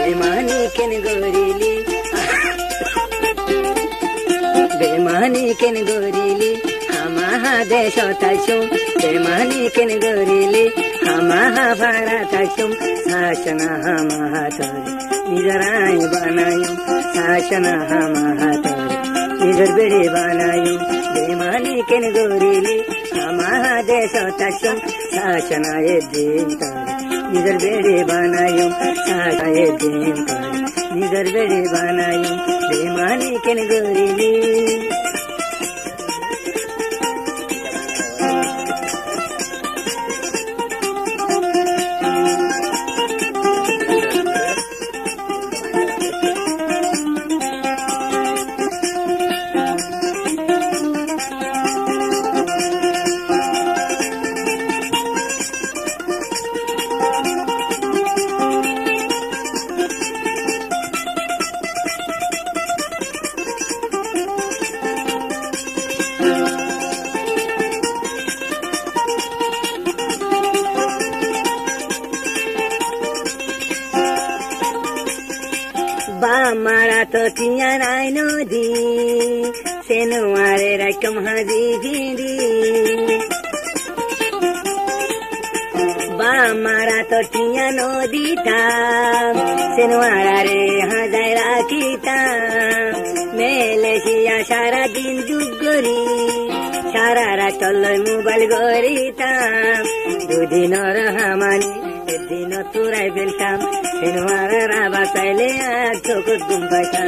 बेमानी केन गोरीली बेमानी केन गोरीली हमाहा देश ताशुम बेमानी केन गोरीली हमाहा भाड़ा ताशुम शासना हमाहा तोरे निजराय बनायूं शासना हमाहा तोरे निजर बेड़े बनायूं बेमानी केन गोरीली हमाहा देश ताशुम शासना ये दिन तोरे निजर बेड़े बनायूं शासना ये दिन तोरे निजर बेड़े बनायूं बेमानी केन गोरीली Bamara to tiyan I know thee, Senuare I come hazi hindi. Bamara to tiyan no dita, Senuare hazaira kita, Meleshia shara din dugori, Sharara tolloy mobile gorita, Dudinora hamani. Dino turai beltam, Senuara raba saile chokut gumbata.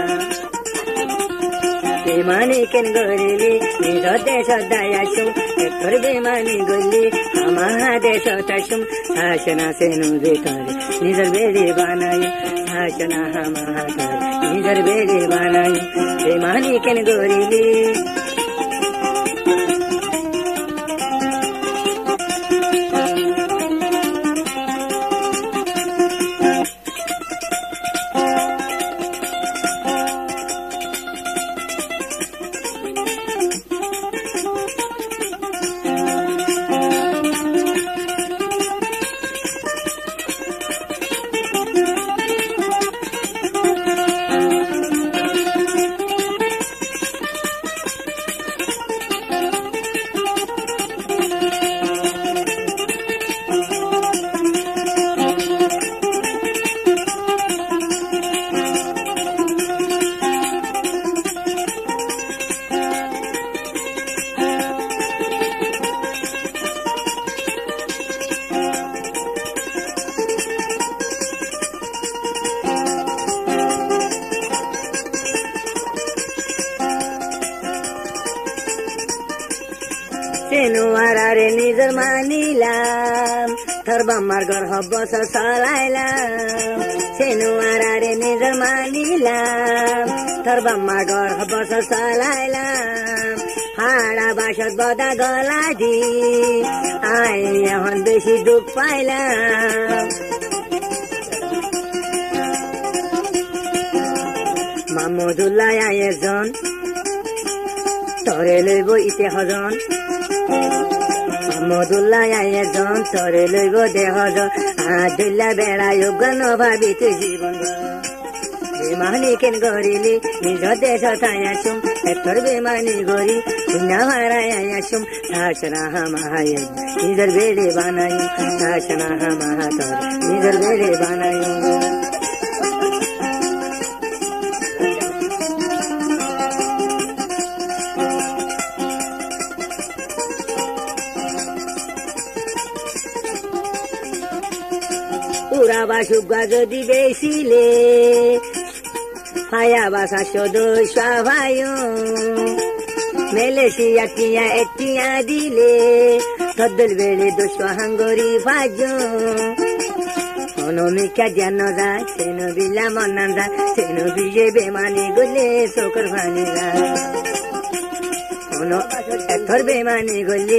Bemani ken gorili, nido desho dayashum, ekor bemani goli, hamaha desho tashum, hashana senu dekari, nizar bedi banayu, hashana hamaha kari, nizar bedi banayu, bemani ken gorili. Senuara re nizar manilam, Tharba margar habba sa salailam. Senuara re nizar manilam, Tharba margar habba sa salailam. Hara bashad bada galadi, Ay yahan beshi duk pailam. Mahmudullah ya yezon, Tore lebo ite hazon. Mahmudullah ya yezon, Tore lebo de hazon. Adilla bera yugan bhabite jibon. Bemani ken gorili, nijo desho tayashum, ekor bemani gori, punya haraya yashum, Shashana hamahaye, nizar bede banayu, Shashana hamahatar, nizar bede banayu. Urabashugwa jodi besile, Hayabasa shodo shavayo, Meleshia tia etia dile, Todel vele doshwa hangori fajo. Ono mika janoda, Seno bila mananda, Seno bije bemani gole sokar vanila. Ono etor bemani gole,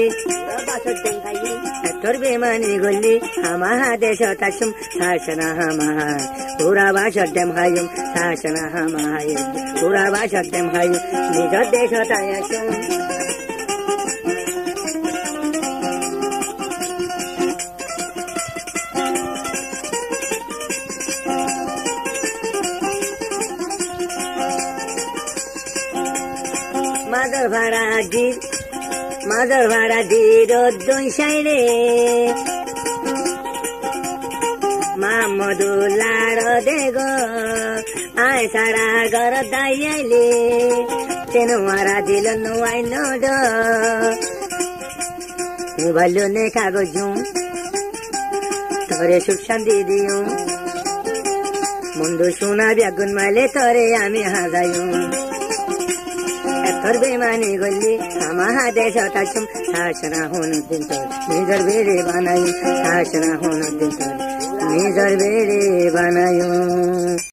etor bemani gole, hamaha desho tashum, Shashana hamaha. Pura vashatem hayum, Shashana hamahayum. Pura vashatem hayum, nijo desho tayashum. Mother Varadi Rodun Shaile Mamadu Laro Dego I Sara Gorodayale Tenu Varadilo no I know do Ubalune Kagojum Tore Shuksham Didium Mundu Shuna Biagun Male Tore Ami Hazayum Etor Bemani Gulli Amaha Desha Tachum Sashana Hunu Dintor Nizar Bere Banayum Sashana Hunu Dintor Nizar Bere Banayum